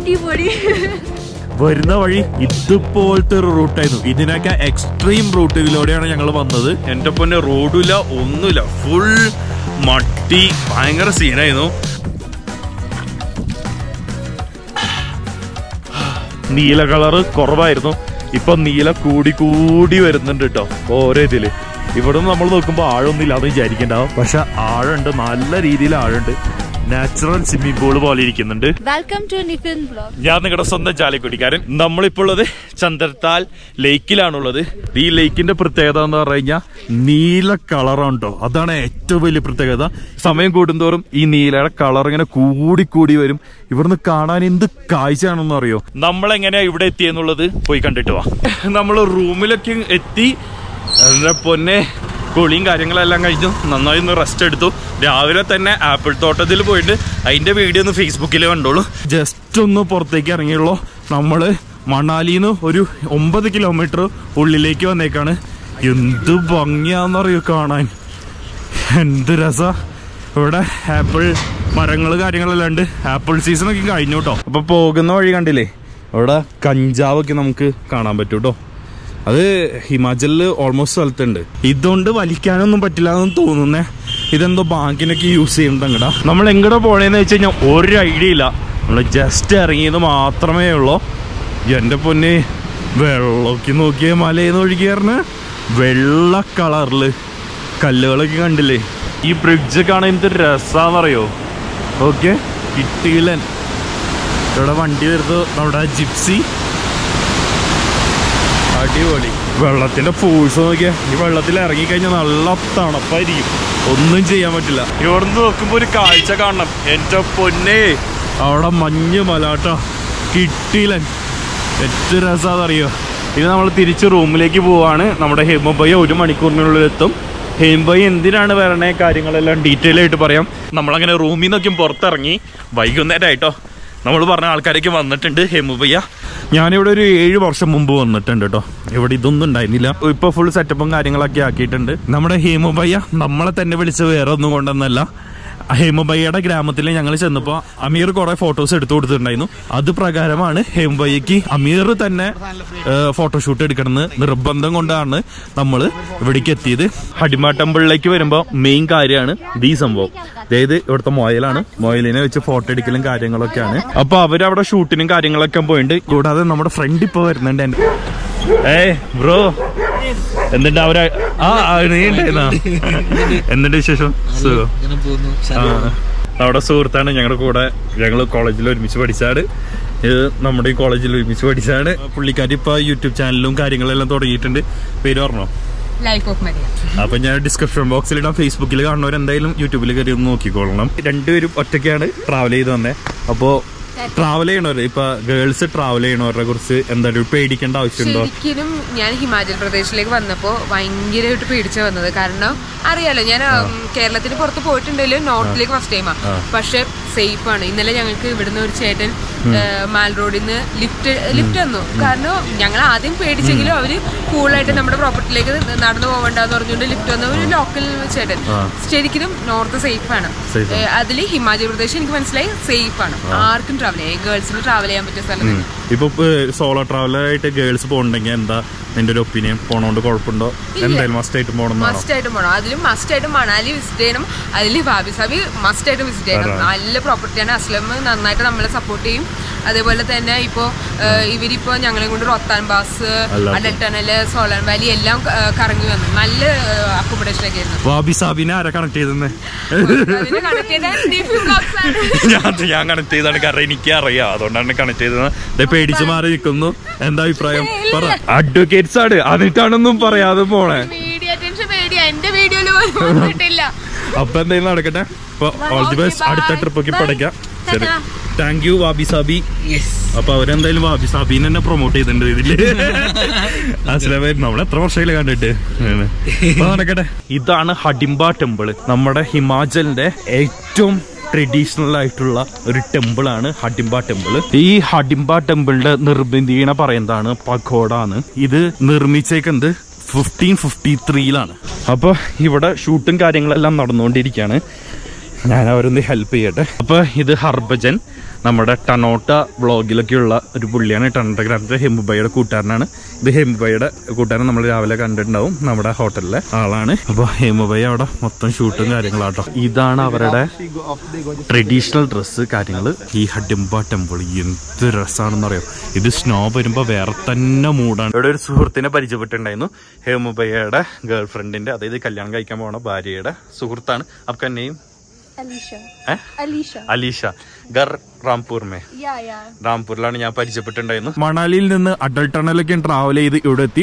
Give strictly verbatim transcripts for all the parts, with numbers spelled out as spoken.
അടിപൊളി. വരുന്ന വഴി ഇതുപോലത്തെ ഒരു റൂട്ടായിരുന്നു. ഇതിനൊക്കെ എക്സ്ട്രീം റൂട്ടിലൂടെയാണ് ഞങ്ങൾ വന്നത്. എൻ്റെ പൊന്നെ റോഡില്ല ഒന്നുമില്ല, ഫുൾ മട്ടി, ഭയങ്കര സീനായിരുന്നു. നീല കളറ് കുറവായിരുന്നു, ഇപ്പൊ നീല കൂടി കൂടി വരുന്നുണ്ട് കേട്ടോ ഓരോ ഇതില്. ഇവിടെ നമ്മൾ നോക്കുമ്പോൾ ആഴമൊന്നും ഇല്ലാതെ വിചാരിക്കണ്ടാവും, പക്ഷെ ആഴമുണ്ട്, നല്ല രീതിയിൽ ആഴമുണ്ട്. നാച്ചുറൽ സ്വിമ്മിംഗ് പൂള് പോലെ ഇരിക്കുന്നുണ്ട്. Welcome to Nifin vlog. ഞാൻ നിങ്ങളുടെ സ്വന്തം ചാലിക്കുടിക്കാരൻ. നമ്മളിപ്പോൾ ഉള്ളത് ചന്ദ്രതാൽ ലേക്കിലാണുള്ളത്. ഈ ലേക്കിന്റെ പ്രത്യേകത എന്ന് പറഞ്ഞു കഴിഞ്ഞാൽ നീല കളറാണ്. അതാണ് ഏറ്റവും വലിയ പ്രത്യേകത. സമയം കൂടുന്തോറും ഈ നീലയുടെ കളർ ഇങ്ങനെ കൂടി കൂടി വരും. ഇവിടുന്ന് കാണാൻ എന്ത് കാഴ്ചയാണെന്ന് അറിയോ. നമ്മളെങ്ങനെയാ ഇവിടെ എത്തിയെന്നുള്ളത് പോയി കണ്ടിട്ട് വാ. നമ്മൾ റൂമിലൊക്കെ എത്തി. അതിന്റെ പൊന്നെ കുളിയും കാര്യങ്ങളെല്ലാം കഴിഞ്ഞു, നന്നായി ഒന്ന് റെസ്റ്റ് എടുത്തു. രാവിലെ തന്നെ ആപ്പിൾ തോട്ടത്തിൽ പോയിട്ട് അതിന്റെ വീഡിയോ ഒന്ന് ഫേസ്ബുക്കിൽ കണ്ടോളൂ. ജസ്റ്റ് ഒന്ന് പുറത്തേക്ക് ഇറങ്ങിയുള്ളൂ. നമ്മള് മണാലിന്ന് ഒരു ഒമ്പത് കിലോമീറ്റർ ഉള്ളിലേക്ക് വന്നേക്കാണ്. എന്ത് ഭംഗിയാന്നറിയോ കാണാൻ, എന്ത് രസ. ഇവിടെ ആപ്പിൾ മരങ്ങൾ കാര്യങ്ങളെല്ലാം ഉണ്ട്. ആപ്പിൾ സീസണൊക്കെ കഴിഞ്ഞു കേട്ടോ. അപ്പൊ പോകുന്ന വഴി കണ്ടില്ലേ, ഇവിടെ കഞ്ചാവൊക്കെ നമുക്ക് കാണാൻ പറ്റും കേട്ടോ. അത് ഹിമാചലില് ഓൾമോസ്റ്റ് സ്ഥലത്തുണ്ട്. ഇതുകൊണ്ട് വലിക്കാനൊന്നും പറ്റില്ല എന്ന് തോന്നുന്നേ. ഇതെന്തോ ബാങ്കിനൊക്കെ യൂസ് ചെയ്യുന്നുണ്ട്. അങ്ങടാ നമ്മൾ എങ്ങടെ പോണേന്ന് വെച്ച് കഴിഞ്ഞാൽ ഒരു ഐഡിയ ഇല്ല. നമ്മൾ ജസ്റ്റ് ഇറങ്ങിയത് മാത്രമേ ഉള്ളൂ. എൻ്റെ പൊന്നെ, വെള്ളമൊക്കെ നോക്കിയ മലയെന്ന് ഒഴുകിയാറിന് വെള്ള കളറില് കല്ലുകളൊക്കെ കണ്ടില്ലേ. ഈ ബ്രിഡ്ജ് കാണാൻ എന്ത് രസാന്നറിയോ. ഓക്കെ, കിട്ടിയില്ലൻ. ഇവിടെ വണ്ടി വരുന്നത് നമ്മുടെ ജിപ്സി. അടിപൊളി. വെള്ളത്തിന്റെ ഫോഴ്സ് നോക്കിയാ, ഈ വെള്ളത്തിൽ ഇറങ്ങിക്കഴിഞ്ഞാൽ നല്ല തണുപ്പായിരിക്കും, ഒന്നും ചെയ്യാൻ പറ്റില്ല. ഇവിടുന്ന് നോക്കുമ്പോ ഒരു കാഴ്ച കാണണം. എൻ്റെ പൊന്നെ, അവിടെ മഞ്ഞ് മലാട്ടോ, കിട്ടിയില്ലൻ. ഏറ്റവും രസാന്നറിയോ. ഇത് നമ്മൾ തിരിച്ച് റൂമിലേക്ക് പോവാണ്. നമ്മുടെ ഹിമബയ ഒരു മണിക്കൂറിനുള്ളിൽ എത്തും. ഹിമബയ എന്തിനാണ് വരണേ കാര്യങ്ങളെല്ലാം ഡീറ്റെയിൽ ആയിട്ട് പറയാം. നമ്മളങ്ങനെ റൂമിൽ നിന്നൊക്കെ പുറത്തിറങ്ങി. വൈകുന്നേരമായിട്ടോ. നമ്മൾ പറഞ്ഞ ആൾക്കാരൊക്കെ വന്നിട്ടുണ്ട്. ഹിമബയ ഞാനിവിടെ ഒരു ഏഴ് വർഷം മുമ്പ് വന്നിട്ടുണ്ട് കേട്ടോ. ഇവിടെ ഇതൊന്നും ഉണ്ടായിരുന്നില്ല. ഇപ്പൊ ഫുൾ സെറ്റപ്പും കാര്യങ്ങളൊക്കെ ആക്കിയിട്ടുണ്ട്. നമ്മുടെ ഹിമബയ നമ്മളെ തന്നെ വിളിച്ച് വേറെ ഒന്നും കൊണ്ടൊന്നല്ല. ഹിമബയ്യയുടെ ഗ്രാമത്തിൽ ഞങ്ങൾ ചെന്നപ്പോൾ അമീർ കുറെ ഫോട്ടോസ് എടുത്തു കൊടുത്തിട്ടുണ്ടായിരുന്നു. അത് പ്രകാരമാണ് ഹിമബയ്യക്ക് അമീർ തന്നെ ഫോട്ടോഷൂട്ട് എടുക്കണമെന്ന് നിർബന്ധം കൊണ്ടാണ് നമ്മൾ ഇവിടേക്ക് എത്തിയത്. ഹഡിമ ടെമ്പിളിലേക്ക് വരുമ്പോൾ മെയിൻ കാര്യമാണ് ഈ സംഭവം. അതായത് ഇവിടുത്തെ മൊയലാണ്. മൊയലിനെ വെച്ച് ഫോട്ടോ എടുക്കലും കാര്യങ്ങളൊക്കെയാണ്. അപ്പൊ അവരവിടെ ഷൂട്ടിനും കാര്യങ്ങളൊക്കെ പോയിട്ടുണ്ട്. കൂടാതെ നമ്മുടെ ഫ്രണ്ട് ഇപ്പൊ വരുന്നുണ്ട്. എന്റെ ഏയ് ബ്രോ, എന്നിട്ട് അവര് ആ നീ ഉണ്ടായിരുന്ന എന്നിട്ട് വിശേഷം? നമ്മുടെ സുഹൃത്താണ് ഞങ്ങളുടെ കൂടെ. ഞങ്ങൾ കോളേജിൽ ഒരുമിച്ച് പഠിച്ചാണ്. ഇത് നമ്മുടെ ഈ കോളേജിൽ ഒരുമിച്ച് പഠിച്ചാണ്. പുള്ളിക്കാരി ഇപ്പൊ യൂട്യൂബ് ചാനലും കാര്യങ്ങളെല്ലാം തുടങ്ങിയിട്ടുണ്ട്. പേര് പറഞ്ഞോ? അപ്പൊ ഞാൻ ഡിസ്ക്രിപ്ഷൻ ബോക്സിൽ ഇടാം. ഫേസ്ബുക്കിൽ കാണുന്നവർ എന്തായാലും യൂട്യൂബിൽ കയറി ഒന്ന് നോക്കിക്കോളണം. രണ്ടുപേരും ഒറ്റയ്ക്കാണ് ട്രാവൽ ചെയ്ത് വന്നേ. അപ്പോ ട്രാവൽ ചെയ്യണവര്, ഇപ്പൊ ഗേൾസ് ട്രാവൽ ചെയ്യണവരെ കുറിച്ച് എന്തായാലും പേടിക്കേണ്ട ആവശ്യമുണ്ടോ? ശരിക്കും ഞാൻ ഹിമാചൽ പ്രദേശിലേക്ക് വന്നപ്പോ ഭയങ്കരമായിട്ട് പേടിച്ചു വന്നത്. കാരണം അറിയാലോ, ഞാൻ കേരളത്തിന് പുറത്ത് പോയിട്ടുണ്ടെങ്കിലും നോർത്തിലേക്ക് ഫസ്റ്റ് ടൈമാ. പക്ഷെ സേഫ് ആണ്. ഇന്നലെ ഞങ്ങൾക്ക് ഇവിടുന്ന് ഒരു ചേട്ടൻ മാൽ റോഡിൽ നിന്ന് ലിഫ്റ്റ് ലിഫ്റ്റ് തന്നു. കാരണം ഞങ്ങൾ ആദ്യം പേടിച്ചെങ്കിലും അവര് കൂളായിട്ട് നമ്മുടെ പ്രോപ്പർട്ടിയിലേക്ക് നടന്നു പോകണ്ടെന്ന് പറഞ്ഞുകൊണ്ട് ലിഫ്റ്റ് വന്ന ഒരു ലോക്കൽ ചേട്ടൻ. ശരിക്കും നോർത്ത് സേഫ് ആണ്. അതിൽ ഹിമാചൽ പ്രദേശ് എനിക്ക് മനസ്സിലായി സേഫ് ആണ്. ആർക്കും ട്രാവൽ ചെയ്യാം, ഗേൾസിന് ട്രാവൽ ചെയ്യാൻ പറ്റിയ സ്ഥലം. ഇപ്പൊ സോളോ ട്രാവലറായിട്ട് ഗേൾസ് പോകണ്ടെങ്കിൽ എന്താ നിന്റെ ഒരു ഒപ്പീനിയൻ? പോണോണ്ട് കുഴപ്പമുണ്ടോ? എന്തായാലും മസ്റ്റ് ആയിട്ട് പോകണം. മസ്റ്റ് ആയിട്ടും പോകണം. അതിലും മസ്റ്റ് ആയിട്ട് മണാലി വിസിറ്റ് ചെയ്യണം. അതിൽ വാബി സാബി മസ്റ്റ് ആയിട്ട് വിസിറ്റ് ചെയ്യണം. നല്ല പ്രോപ്പർട്ടിയാണ്. അസ്ലം നന്നായിട്ട് നമ്മളെ സപ്പോർട്ട് ചെയ്യും. അതേപോലെ തന്നെ ഇപ്പോ ഇവരിപ്പോ ഞങ്ങളെ കൊണ്ട് Rohtang pass, Atal tunnel, Solang valley എല്ലാം കറങ്ങി വന്നു. നല്ല അക്കോമഡേഷൻ ഒക്കെ ആയിരുന്നു. വാബി സാബിനെ ആരാ കണക്ട് ചെയ്തേ? ഞാൻ കണക്ട് ചെയ്താണ്. കാരണം എനിക്ക് അറിയാം, അതുകൊണ്ടാണ് കണക്ട് ചെയ്തത്. പേടിച്ചു മാറി നിൽക്കുന്നു. എന്താ അഭിപ്രായം? പറ. അഡ്വക്കേറ്റ്സ് ആണ്, അതിട്ടാണെന്നും പറയാതെ പോണേ. അപ്പൊ എന്തായാലും നടക്കട്ടെ. ഇപ്പൊ ഓൾ ദി ബെസ്റ്റ്. അടുത്ത ട്രിപ്പൊക്കെ പഠിക്കാം. ശരി, താങ്ക് യു വാബി സാബി. അപ്പൊ അവരെന്തായാലും വാബി സാബിനെ തന്നെ പ്രൊമോട്ട് ചെയ്തിട്ടുണ്ട് ഇതില്. അസലേ നമ്മൾ എത്ര വർഷമായില്ല കണ്ടിട്ട്. നടക്കട്ടെ. ഇതാണ് ഹഡിംബ ടെമ്പിള്. നമ്മുടെ ഹിമാചലിന്റെ ഏറ്റവും ട്രഡീഷണൽ ആയിട്ടുള്ള ഒരു ടെമ്പിൾ ആണ് ഹഡിംബ ടെമ്പിൾ. ഈ ഹഡിംബ ടെമ്പിളിന്റെ നിർമ്മിതിനെ പറയുന്നതാണ് പഗോഡ എന്ന്. ഇത് നിർമ്മിച്ചേക്കുന്നത് ഫിഫ്റ്റീൻ ഫിഫ്റ്റി ത്രീയിലാണ്. അപ്പൊ ഇവിടെ ഷൂട്ടും കാര്യങ്ങളെല്ലാം നടന്നുകൊണ്ടിരിക്കുകയാണ്. ഞാൻ അവരൊന്ന് ഹെൽപ്പ് ചെയ്യട്ടെ. അപ്പോൾ ഇത് ഹർഭജൻ, നമ്മുടെ ടനോട്ട വ്ളോഗിലൊക്കെയുള്ള ഒരു പുള്ളിയാണ്. ടനോട്ട ഗ്രാമത്തിലെ ഹെമുബൈയുടെ കൂട്ടുകാരനാണ്. ഇത് ഹെമുബൈയുടെ കൂട്ടുകാരൻ നമ്മൾ രാവിലെ കണ്ടിട്ടുണ്ടാവും, നമ്മുടെ ഹോട്ടലിലെ ആളാണ്. അപ്പോൾ ഹെമുബൈ അവിടെ മൊത്തം ഷൂട്ടും കാര്യങ്ങളാട്ടോ. ഇതാണ് അവരുടെ ട്രഡീഷണൽ ഡ്രസ്സ് കാര്യങ്ങൾ. ഈ ഹഡിംബ ടെമ്പിൾ എന്ത് രസമാണെന്ന് അറിയാം. ഇത് സ്നോ വരുമ്പോൾ വേറെ തന്നെ മൂടാണ്. ഇവിടെ ഒരു സുഹൃത്തിനെ പരിചയപ്പെട്ടിട്ടുണ്ടായിരുന്നു, ഹെമുബൈയുടെ ഗേൾ ഫ്രണ്ടിന്റെ, അതായത് കല്യാണം കഴിക്കാൻ പോണ ഭാര്യയുടെ സുഹൃത്താണ്. आपका name? Alicia. Eh? Alicia. Alicia. Gar Rampur में. Yeah, yeah. റാംപൂരിലാണ് ഞാൻ പരിചയപ്പെട്ടിട്ടുണ്ടായിരുന്നു. മണാലിയിൽ നിന്ന് അടൽ ടണലൊക്കെ ട്രാവൽ ചെയ്ത് ഇവിടെ എത്തി.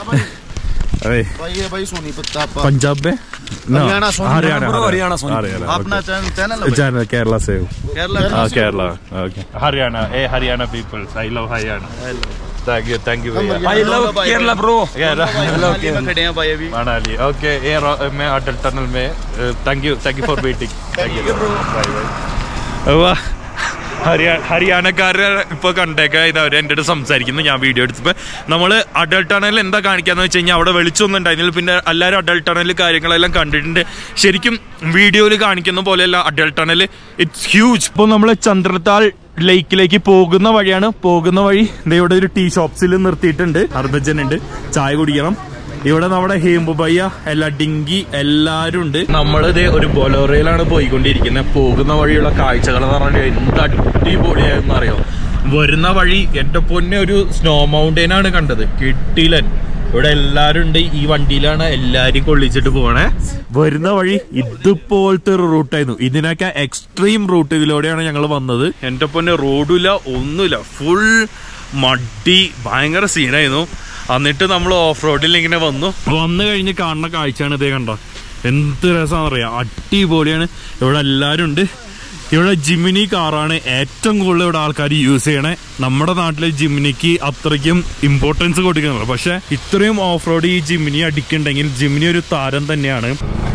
पंजाब में हरियाणा हरियाणा हरियाणा अपना चैनल केरला से हाँ केरला ओके हरियाणा ए Haryana peoples I love Haryana thank you thank you भैया आई लव केरला ब्रो खड़े हैं भाई अभी मनाली ओके ए मैं अटल टनल में thank you thank you for waiting thank you bye bye वाह ഹരിയാ ഹരിയാനക്കാരെ ഇപ്പോൾ കണ്ടേക്ക ഇത് അവർ എൻ്റെ അടുത്ത് സംസാരിക്കുന്നു. ഞാൻ വീഡിയോ എടുത്തപ്പോൾ നമ്മൾ അടൽ ടണൽ എന്താ കാണിക്കാന്ന് വെച്ച് കഴിഞ്ഞാൽ അവിടെ വെളിച്ചൊന്നും ഉണ്ടായിരുന്നില്ല. പിന്നെ എല്ലാവരും അടൽ ടണൽ കാര്യങ്ങളെല്ലാം കണ്ടിട്ടുണ്ട്. ശരിക്കും വീഡിയോയിൽ കാണിക്കുന്ന പോലെയല്ല അടൽ ടണൽ, ഇറ്റ്സ് ഹ്യൂജ്. ഇപ്പോൾ നമ്മൾ ചന്ദ്രതാൽ ലേക്കിലേക്ക് പോകുന്ന വഴിയാണ്. പോകുന്ന വഴി ഇവിടെ ഒരു ടീ ഷോപ്സിൽ നിർത്തിയിട്ടുണ്ട്. ഹർഭജൻ ഉണ്ട്, ചായ കുടിക്കണം. ഇവിടെ നമ്മുടെ ഹേമുബയ്യ എല്ലാ ഡിങ്കി എല്ലാരും ഉണ്ട്. നമ്മളിത് ഒരു ബൊലോറയിലാണ് പോയിക്കൊണ്ടിരിക്കുന്നത്. പോകുന്ന വഴിയുള്ള കാഴ്ചകൾ എന്ന് പറഞ്ഞാൽ എന്ത് അടിപൊളിയായെന്ന് അറിയോ. വരുന്ന വഴി എന്റെ പൊന്നെ ഒരു സ്നോ മൗണ്ടെയിൻ ആണ് കണ്ടത്, കിട്ടിലൻ. ഇവിടെ എല്ലാരും ഉണ്ട്. ഈ വണ്ടിയിലാണ് എല്ലാരും കൊള്ളിച്ചിട്ട് പോണേ. വരുന്ന വഴി ഇതുപോലത്തെ ഒരു റൂട്ടായിരുന്നു. ഇതിനൊക്കെ എക്സ്ട്രീം റൂട്ടിലൂടെയാണ് ഞങ്ങൾ വന്നത്. എന്റെ പൊന്നെ റോഡില്ല ഒന്നുമില്ല, ഫുൾ മടി, ഭയങ്കര സീനായിരുന്നു. എന്നിട്ട് നമ്മൾ ഓഫ് റോഡിൽ ഇങ്ങനെ വന്നു വന്നു കഴിഞ്ഞ് കാണുന്ന കാഴ്ചയാണ് ഇതേ. കണ്ടോ എന്ത് രസമാണെന്ന് അറിയാം, അടിപൊളിയാണ്. ഇവിടെ എല്ലാവരും ഉണ്ട്. ഇവിടെ ജിമിനി കാറാണ് ഏറ്റവും കൂടുതൽ ഇവിടെ ആൾക്കാർ യൂസ് ചെയ്യണേ. നമ്മുടെ നാട്ടിലെ ജിമിനിക്ക് അത്രയ്ക്കും ഇമ്പോർട്ടൻസ് കൊടുക്കുന്നില്ല, പക്ഷെ ഇത്രയും ഓഫ് റോഡ് ഈ ജിമിനി അടിക്കുന്നുണ്ടെങ്കിൽ ജിമിനി ഒരു താരം തന്നെയാണ്.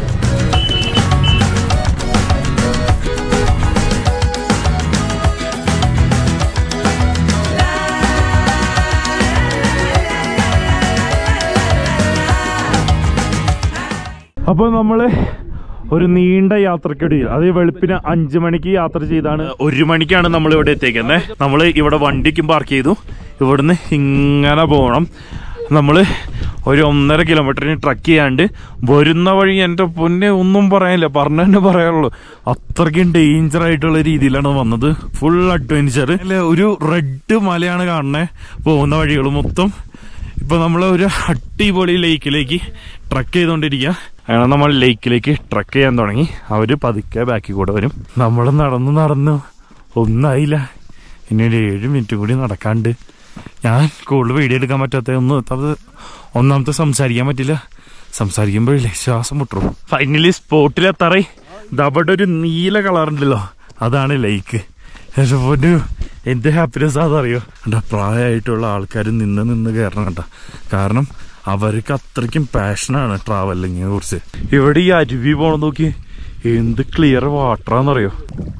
അപ്പോൾ നമ്മൾ ഒരു നീണ്ട യാത്രക്കിടയിൽ, അത് വെളുപ്പിന് അഞ്ചു മണിക്ക് യാത്ര ചെയ്താണ് ഒരു മണിക്കാണ് നമ്മൾ ഇവിടെ എത്തിക്കുന്നത്. നമ്മൾ ഇവിടെ വണ്ടിക്കും പാർക്ക് ചെയ്തു. ഇവിടുന്ന് ഇങ്ങനെ പോകണം. നമ്മൾ ഒരു ഒന്നര കിലോമീറ്ററിന് ട്രക്ക് ചെയ്യാണ്ട് വരുന്ന വഴി എൻ്റെ പൊന്നെ ഒന്നും പറയാനില്ല, പറഞ്ഞു തന്നെ പറയാനുള്ളൂ. അത്രയ്ക്കും ഡേഞ്ചർ ആയിട്ടുള്ള രീതിയിലാണ് വന്നത്. ഫുൾ അഡ്വഞ്ചർ അല്ലേ. ഒരു റെഡ് മലയാണ് കാണുന്നത് പോകുന്ന വഴികൾ മൊത്തം. ഇപ്പൊ നമ്മൾ ഒരു അടിപൊളി ലേക്കിലേക്ക് ട്രക്ക് ചെയ്തോണ്ടിരിക്കുക. അങ്ങനെ നമ്മൾ ലേക്കിലേക്ക് ട്രക്ക് ചെയ്യാൻ തുടങ്ങി. അവര് പതുക്കെ ബാക്കി കൂടെ വരും. നമ്മൾ നടന്നു നടന്നു ഒന്നായില്ല, ഇനി ഒരു ഏഴ് മിനിറ്റ് കൂടി നടക്കാണ്ട്. ഞാൻ കൂടുതൽ വീഡിയോ എടുക്കാൻ പറ്റാത്ത ഒന്ന് അത് ഒന്നാമത്തെ സംസാരിക്കാൻ പറ്റില്ല. സംസാരിക്കുമ്പോഴില്ലേ ശ്വാസം മുട്ടും. ഫൈനലി സ്പോട്ടിലെത്താറേ. ഇതവിടെ ഒരു നീല കളറുണ്ടല്ലോ, അതാണ് ലേക്ക്. ഒരു എന്ത് ഹാപ്പിനെസ് അതറിയോ. എൻ്റെ പ്രായമായിട്ടുള്ള ആൾക്കാർ നിന്ന് നിന്ന് കയറണം കേട്ടോ. കാരണം അവർക്ക് അത്രയ്ക്കും പാഷനാണ് ട്രാവലിങ്ങിനെ കുറിച്ച്. ഇവിടെ ഈ അരുവി പോണെന്ന് നോക്കി, എന്ത് ക്ലിയർ വാട്ടറാന്നറിയോ.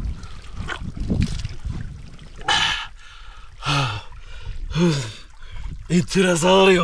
എന്ത് രസാന്നറിയോ.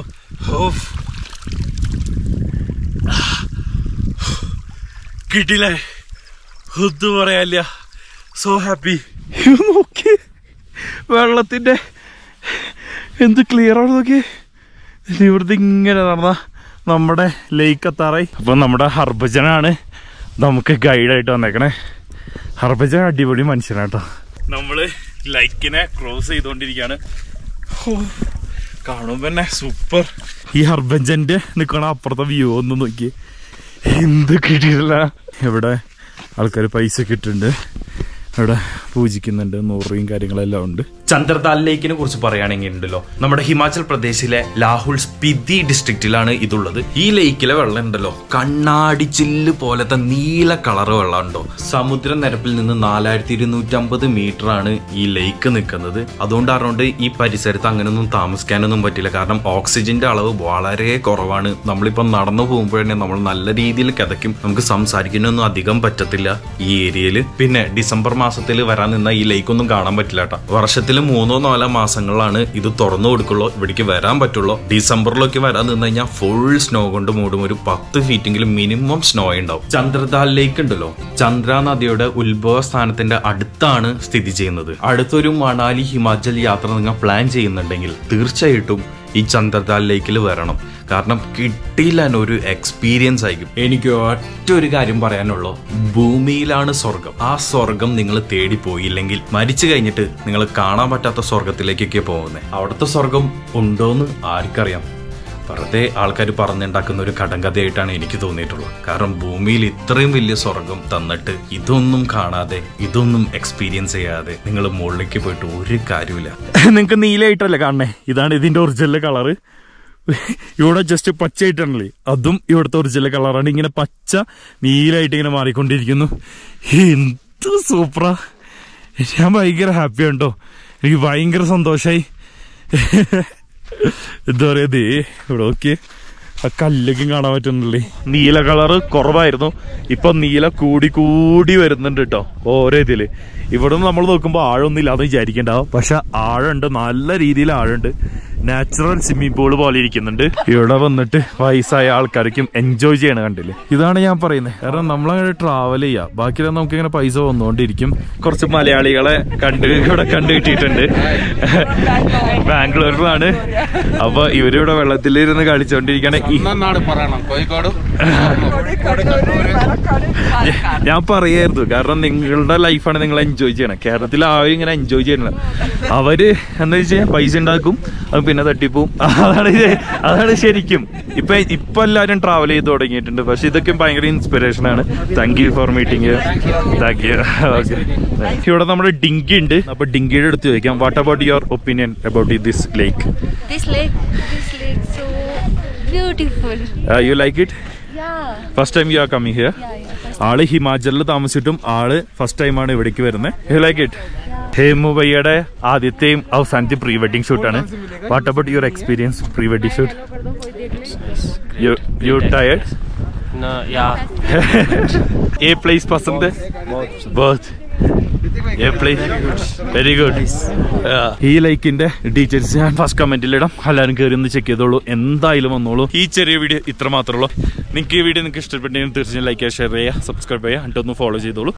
കിട്ടില്ലേ, ഒന്നും പറയാനില്ല. So happy. നോക്കി വെള്ളത്തിന്റെ എന്ത് ക്ലിയർ ആണ് നോക്കി. ഇവിടുത്തെ ഇങ്ങനെ നടന്ന നമ്മുടെ ലേക്ക് എത്താറായി. അപ്പൊ നമ്മുടെ ഹർഭജനാണ് നമുക്ക് ഗൈഡായിട്ട് വന്നേക്കണേ. ഹർഭജൻ അടിപൊളി മനുഷ്യനാട്ടോ. നമ്മള് ലൈക്കിനെ ക്രോസ് ചെയ്തോണ്ടിരിക്കാണ്. കാണുമ്പോ തന്നെ സൂപ്പർ. ഈ ഹർഭജന്റെ നിക്കണ അപ്പുറത്തെ വ്യൂ ഒന്ന് നോക്കി, എന്ത് കിട്ടിയില്ല. ഇവിടെ ആൾക്കാർ പൈസ കിട്ടുന്നുണ്ട്, ഇവിടെ പൂജിക്കുന്നുണ്ട്, നൂറും കാര്യങ്ങളെല്ലാം ഉണ്ട്. ചന്ദ്രതാൽ ലേക്കിനെ കുറിച്ച് പറയുകയാണെങ്കിൽ ഉണ്ടല്ലോ, നമ്മുടെ ഹിമാചൽ പ്രദേശിലെ ലാഹുൽ സ്പിതി ഡിസ്ട്രിക്റ്റിലാണ് ഇതുള്ളത്. ഈ ലേക്കിലെ വെള്ളം ഉണ്ടല്ലോ കണ്ണാടി ചില്ല് പോലത്തെ നീല കളറ് വെള്ളം ഉണ്ടോ. സമുദ്ര നിരപ്പിൽ നിന്ന് നാലായിരത്തി ഇരുന്നൂറ്റി അമ്പത് മീറ്റർ ആണ് ഈ ലേക്ക് നിൽക്കുന്നത്. അതുകൊണ്ട് അറിഞ്ഞുകൊണ്ട് ഈ പരിസരത്ത് അങ്ങനെയൊന്നും താമസിക്കാനൊന്നും പറ്റില്ല. കാരണം ഓക്സിജന്റെ അളവ് വളരെ കുറവാണ്. നമ്മളിപ്പം നടന്നു പോകുമ്പോഴേ നമ്മൾ നല്ല രീതിയിൽ കിതയ്ക്കും. നമുക്ക് സംസാരിക്കാനൊന്നും അധികം പറ്റത്തില്ല ഈ ഏരിയയിൽ. പിന്നെ ഡിസംബർ മാസത്തിൽ വരാൻ വരാൻ നിന്ന ഈ ലേക്ക് ഒന്നും കാണാൻ പറ്റില്ല കേട്ടോ. വർഷത്തിൽ മൂന്നോ നാലോ മാസങ്ങളിലാണ് ഇത് തുറന്നു കൊടുക്കുള്ളൂ, ഇവിടേക്ക് വരാൻ പറ്റുള്ളൂ. ഡിസംബറിലൊക്കെ വരാൻ നിന്ന് കഴിഞ്ഞാൽ ഫുൾ സ്നോ കൊണ്ട് മൂടും. ഒരു പത്ത് ഫീറ്റെങ്കിലും മിനിമം സ്നോ ഉണ്ടാവും. ചന്ദ്രതാൽ ലേക്ക് ഉണ്ടല്ലോ, ചന്ദ്ര നദിയുടെ ഉത്ഭവ സ്ഥാനത്തിന്റെ അടുത്താണ് സ്ഥിതി ചെയ്യുന്നത്. അടുത്തൊരു മണാലി ഹിമാചൽ യാത്ര നിങ്ങൾ പ്ലാൻ ചെയ്യുന്നുണ്ടെങ്കിൽ തീർച്ചയായിട്ടും ഈ ചന്ദ്രതാൽ ലേക്കിൽ വരണം. കാരണം കിട്ടിയില്ല ഒരു എക്സ്പീരിയൻസ് ആയിരിക്കും. എനിക്ക് ഒറ്റ ഒരു കാര്യം പറയാനുള്ളൂ, ഭൂമിയിലാണ് സ്വർഗം. ആ സ്വർഗം നിങ്ങൾ തേടി പോയില്ലെങ്കിൽ മരിച്ചു കഴിഞ്ഞിട്ട് നിങ്ങൾ കാണാൻ പറ്റാത്ത സ്വർഗത്തിലേക്കൊക്കെ പോകുന്നത്. അവിടുത്തെ സ്വർഗം ഉണ്ടോന്ന് ആർക്കറിയാം. വെറുതെ ആൾക്കാർ പറഞ്ഞുണ്ടാക്കുന്ന ഒരു കടങ്കഥയായിട്ടാണ് എനിക്ക് തോന്നിയിട്ടുള്ളത്. കാരണം ഭൂമിയിൽ ഇത്രയും വലിയ സ്വർഗം തന്നിട്ട് ഇതൊന്നും കാണാതെ ഇതൊന്നും എക്സ്പീരിയൻസ് ചെയ്യാതെ നിങ്ങൾ മുകളിലേക്ക് പോയിട്ട് ഒരു കാര്യമില്ല. നിങ്ങൾക്ക് നീലയായിട്ടല്ലേ കാണണേ, ഇതാണ് ഇതിന്റെ ഒറിജിനൽ കളറ്. ഇവിടെ ജസ്റ്റ് പച്ചയായിട്ടാണല്ലേ, അതും ഇവിടുത്തെ ഒറിജിനൽ കളറാണ്. ഇങ്ങനെ പച്ച നീലായിട്ട് ഇങ്ങനെ മാറിക്കൊണ്ടിരിക്കുന്നു. എന്ത് സൂപ്പറാ, ഞാൻ ഭയങ്കര ഹാപ്പിയാണ് കേട്ടോ. എനിക്ക് ഭയങ്കര സന്തോഷായി. എന്താ പറയാ, ഇവിടെ ഓക്കെ ആ കല്ലൊക്കെ കാണാൻ പറ്റുന്നില്ലേ. നീല കളറ് കുറവായിരുന്നു, ഇപ്പൊ നീല കൂടി കൂടി വരുന്നുണ്ട് കേട്ടോ ഓരോ ഇതില്. ഇവിടെ നമ്മൾ നോക്കുമ്പോ ആഴമൊന്നും ഇല്ലാതെ വിചാരിക്കണ്ടാവും, പക്ഷെ ആഴമുണ്ട്, നല്ല രീതിയിൽ ആഴമുണ്ട്. നാച്ചുറൽ സ്വിമ്മിംഗ് പൂള് പോലെ ഇരിക്കുന്നുണ്ട്. ഇവിടെ വന്നിട്ട് വയസ്സായ ആൾക്കാർക്കും എൻജോയ് ചെയ്യണ കണ്ടില്ലേ. ഇതാണ് ഞാൻ പറയുന്നത്. കാരണം നമ്മളങ്ങനെ ട്രാവൽ ചെയ്യാം, ബാക്കിയെല്ലാം നമുക്ക് ഇങ്ങനെ പൈസ വന്നുകൊണ്ടിരിക്കും. കുറച്ച് മലയാളികളെ കണ്ട് ഇവിടെ കണ്ടു കിട്ടിയിട്ടുണ്ട്, ബാംഗ്ലൂരിലാണ്. അപ്പൊ ഇവരിവിടെ വെള്ളത്തിലിരുന്ന് കളിച്ചോണ്ടിരിക്കണ. ഞാൻ പറയായിരുന്നു, കാരണം നിങ്ങളുടെ ലൈഫാണ് നിങ്ങൾ എൻജോയ് ചെയ്യണം. കേരളത്തിൽ ആരും ഇങ്ങനെ എൻജോയ് ചെയ്യണം. അവര് എന്താ വെച്ചാൽ പൈസ ഉണ്ടാക്കും, അത് പിന്നെ തട്ടിപ്പോവും. അതാണ് അതാണ് ശരിക്കും. ഇപ്പൊ ഇപ്പൊ എല്ലാവരും ട്രാവൽ ചെയ്ത് തുടങ്ങിയിട്ടുണ്ട്. പക്ഷെ ഇതൊക്കെ ഭയങ്കര ഇൻസ്പിറേഷൻ ആണ്. Thank you for meeting. Thank you. Okay, ഇവിടെ നമ്മുടെ ഡിങ്കി ഉണ്ട്. അപ്പൊ ഡിങ്കിയുടെ അടുത്ത് ചോദിക്കാം, what about your opinion about this lake? This lake, this lake so beautiful. Uh, you like it? Yeah. First time you are coming here? Yeah, yeah. ആള് ഹിമാചലിൽ താമസിച്ചിട്ടും ആള് first ടൈമാണ് ഇവിടേക്ക് വരുന്നത്. You like it? ഹേമുബയ്യയുടെ ആദ്യത്തെയും അവസാനത്തെ പ്രീ വെഡിങ് ഷൂട്ടാണ്. What about your experience pre wedding shoot? You tired? No, yeah. A place पसंद है? बहुत. A place very good. ഈ ലൈക്കിന്റെ ഡീറ്റെയിൽസ് ഞാൻ ഫസ്റ്റ് കമന്റിൽ ഇടാം. എല്ലാവരും കയറി ഒന്ന് ചെക്ക് ചെയ്തോളൂ, എന്തായാലും വന്നോളൂ. ഈ ചെറിയ വീഡിയോ ഇത്ര മാത്രമേ ഉള്ളൂ. നിങ്ങൾക്ക് ഈ വീഡിയോ നിങ്ങൾക്ക് ഇഷ്ടപ്പെട്ടെങ്കിൽ തീർച്ചയായും ലൈക്ക് ചെയ്യുക, ഷെയർ ചെയ്യുക, സബ്സ്ക്രൈബ് ചെയ്യുക, എന്നിട്ടൊന്ന് ഫോളോ ചെയ്തോളൂ.